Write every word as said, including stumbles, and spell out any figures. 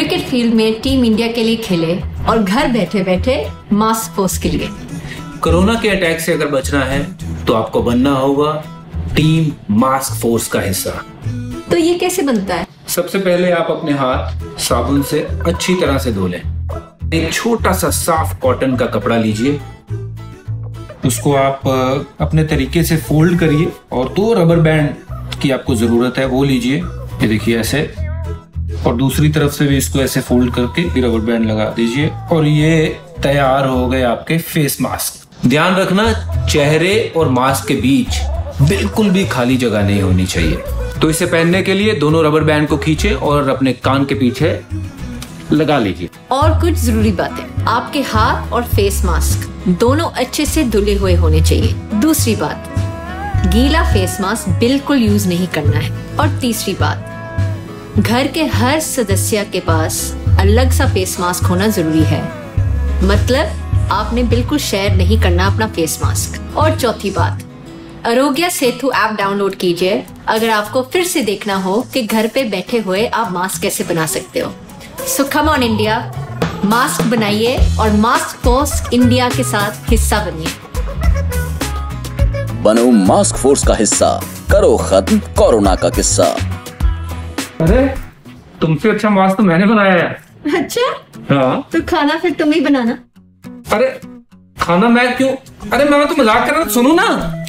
Cricket field में team India के लिए खेले और घर बैठे बैठे मास्क फोर्स के लिए। कोरोना के अटैक से अगर बचना है तो आपको बनना होगा टीम मास्क फोर्स का हिस्सा। तो ये कैसे बनता है? सबसे पहले आप अपने हाथ साबुन से अच्छी तरह से धो लें। एक छोटा सा साफ कॉटन का कपड़ा लीजिए, उसको आप अपने तरीके से फोल्ड करिए और दो रबर बैंड की आपको जरूरत है वो लीजिए, ये देखिए ऐसे, और दूसरी तरफ से भी इसको ऐसे फोल्ड करके रबर बैंड लगा दीजिए और ये तैयार हो गए आपके फेस मास्क। ध्यान रखना चेहरे और मास्क के बीच बिल्कुल भी खाली जगह नहीं होनी चाहिए। तो इसे पहनने के लिए दोनों रबर बैंड को खींचे और अपने कान के पीछे लगा लीजिए। और कुछ जरूरी बातें, आपके हाथ और फेस मास्क दोनों अच्छे से धुले हुए होने चाहिए। दूसरी बात, गीला फेस मास्क बिल्कुल यूज नहीं करना है। और तीसरी बात, घर के हर सदस्य के पास अलग सा फेस मास्क होना जरूरी है, मतलब आपने बिल्कुल शेयर नहीं करना अपना फेस मास्क। और चौथी बात, आरोग्य सेतु ऐप डाउनलोड कीजिए अगर आपको फिर से देखना हो कि घर पे बैठे हुए आप मास्क कैसे बना सकते हो। So come on India, mask बनाइए और मास्क फोर्स इंडिया के साथ हिस्सा बनिए। बनो मास्क फोर्स का हिस्सा, करो खत्म कोरोना का किस्सा। अरे तुमसे अच्छा मास्क तो मैंने बनाया है। अच्छा? हाँ। तो खाना फिर तुम ही बनाना। अरे खाना मैं क्यों? अरे मैं तो मजाक कर रहा हूँ, सुनो ना।